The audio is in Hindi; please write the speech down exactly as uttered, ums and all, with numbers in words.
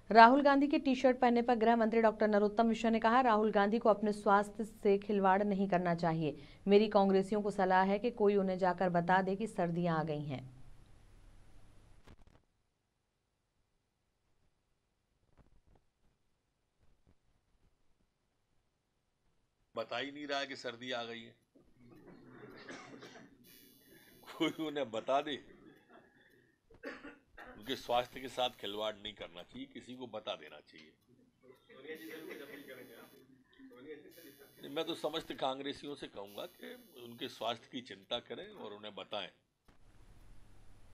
राहुल गांधी के टी शर्ट पहनने पर गृह मंत्री डॉक्टर नरोत्तम मिश्रा ने कहा, राहुल गांधी को अपने स्वास्थ्य से खिलवाड़ नहीं करना चाहिए। मेरी कांग्रेसियों को सलाह है कि कोई उन्हें जाकर बता दे कि सर्दियां आ गई हैं। बता ही नहीं रहा है कि सर्दी आ गई है। कोई उन्हें बता दे। उनके स्वास्थ्य के साथ खिलवाड़ नहीं करना चाहिए, किसी को बता देना चाहिए। मैं तो समस्त कांग्रेसियों से कहूंगा कि उनके स्वास्थ्य की चिंता करें और उन्हें बताएं।